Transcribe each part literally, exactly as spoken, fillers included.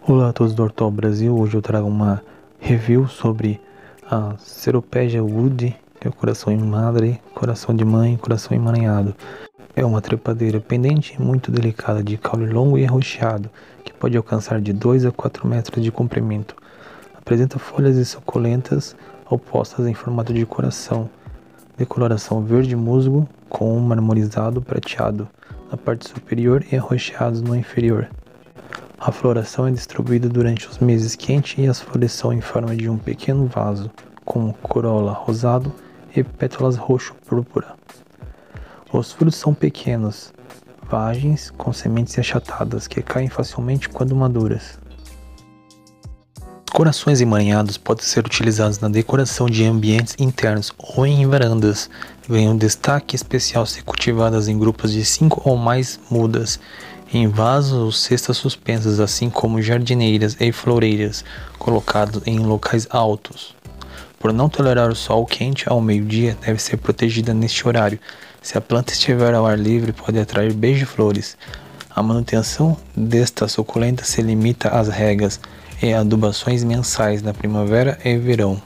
Olá a todos do Hortol Brasil, hoje eu trago uma review sobre a Ceropegia woodi, que é o coração em madre, coração de mãe, coração emaranhado. É uma trepadeira pendente muito delicada de caule longo e arroxeado, que pode alcançar de dois a quatro metros de comprimento. Apresenta folhas suculentas opostas em formato de coração, de coloração verde musgo com um marmorizado prateado na parte superior e arroxeados no inferior. A floração é distribuída durante os meses quentes e as flores são em forma de um pequeno vaso, com corola rosado e pétalas roxo-púrpura. Os frutos são pequenos, vagens, com sementes achatadas que caem facilmente quando maduras. Os corações emaranhados podem ser utilizados na decoração de ambientes internos ou em varandas. Ganham destaque especial se cultivadas em grupos de cinco ou mais mudas, em vasos ou cestas suspensas, assim como jardineiras e floreiras, colocados em locais altos. Por não tolerar o sol quente ao meio-dia, deve ser protegida neste horário. Se a planta estiver ao ar livre, pode atrair beija-flores. A manutenção desta suculenta se limita às regas e adubações mensais na primavera e verão.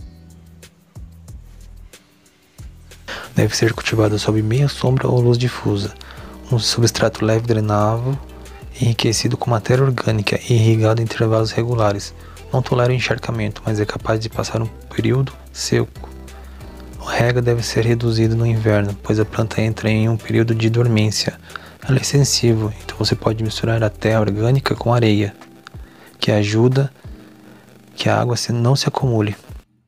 Deve ser cultivada sob meia sombra ou luz difusa. Um substrato leve drenável, enriquecido com matéria orgânica e irrigado em intervalos regulares. Não tolera encharcamento, mas é capaz de passar um período seco. A rega deve ser reduzida no inverno, pois a planta entra em um período de dormência. Ela é sensível, então você pode misturar a terra orgânica com areia, que ajuda que a água não se acumule.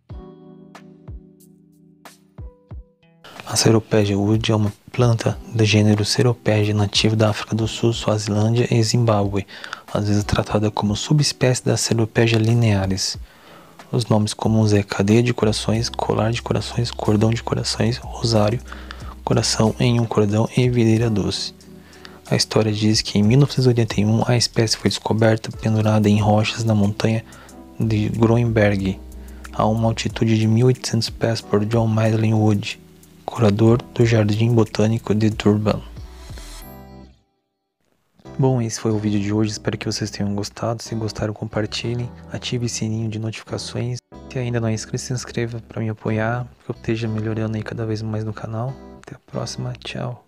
A Ceropegia woodi é uma planta do gênero Ceropegia nativa da África do Sul, Suazilândia e Zimbábue, às vezes tratada como subespécie da Ceropegia linearis. Os nomes comuns é cadeia de corações, colar de corações, cordão de corações, rosário, coração em um cordão e videira doce. A história diz que em mil novecentos e oitenta e um a espécie foi descoberta pendurada em rochas na montanha de Groenberg, a uma altitude de mil e oitocentos pés, por John Madeline Wood, curador do Jardim Botânico de Durban. Bom, esse foi o vídeo de hoje, espero que vocês tenham gostado. Se gostaram, compartilhem, ative o sininho de notificações. Se ainda não é inscrito, se inscreva para me apoiar, que eu esteja melhorando aí cada vez mais no canal. Até a próxima, tchau!